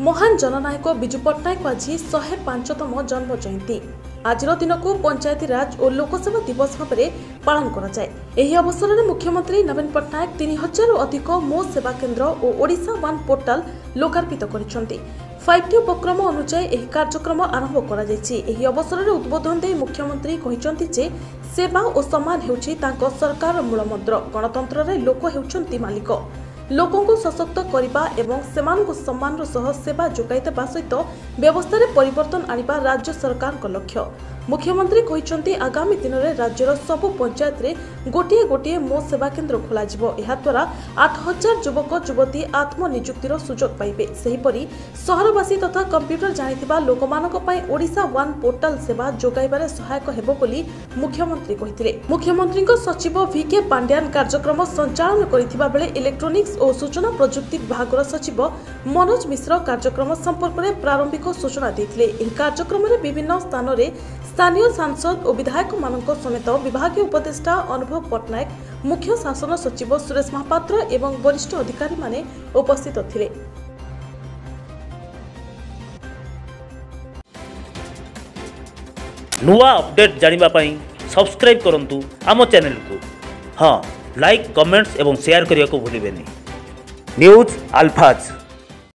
महान जननायक विजु पट्टनायक आज 105तम जन्म जयंती। आज दिन को पंचायती राज और लोकसेवा दिवस भाव में पालन कराए। अवसर में मुख्यमंत्री नवीन पट्टनायक 3000 अधिक मो सेवा केन्द्र और ओडिशा वन पोर्टाल लोकार्पित कर 5T उपक्रम अनुसार कार्यक्रम आरंभ कर अवसर में उद्बोधन दे मुख्यमंत्री कहते सेवा और सम्मान होउछि तांको सरकार मूलमंत्र। गणतंत्र रे लोक हेउछन्ति मालिक। लोकों को सशक्त करने एवं सेमानकु सम्मान सह सेवा जोगाई देवा सहित व्यवस्था रे परिवर्तन आनिबा राज्य सरकार को लक्ष्य। मुख्यमंत्री कहते आगामी दिन में राज्यर सबु पंचायत रे गोटे गोटे मो सेवा केन्द्र खोल द्वारा 8000 युवक युवती आत्मनिजुक्तिर सुजोग पाइबे। सेहीपरि सहरवासी तथा कंप्यूटर जानिथिबा लोकमानक पई ओडिशा वन पोर्टाल सेवा जोगाइबारे सहायक हेबो बोली मुख्यमंत्री कहिथिले। मुख्यमंत्री सचिव VK पांड्यान कार्यक्रम संचालन करिथिबा बेले इलेक्ट्रोनिक्स और सूचना प्रजुक्ति विभाग सचिव मनोज मिश्र कार्यक्रम संपर्क में प्रारंभिक सूचना देथिले। एही कार्यक्रम में विभिन्न स्थान में स्थानीय सांसद और विधायक मानक समेत विभागीय उपदेष्टा अनुभव पट्टनायक, मुख्य शासन सचिव सुरेश महापात्र एवं वरिष्ठ अधिकारी माने उपस्थित थिले। नुआ अपडेट जानिबा पई सब्सक्राइब करंतु आम चैनल को। हाँ, लाइक कमेंट्स एवं शेयर करने को भूलिबेनी। न्यूज़ अल्फाज।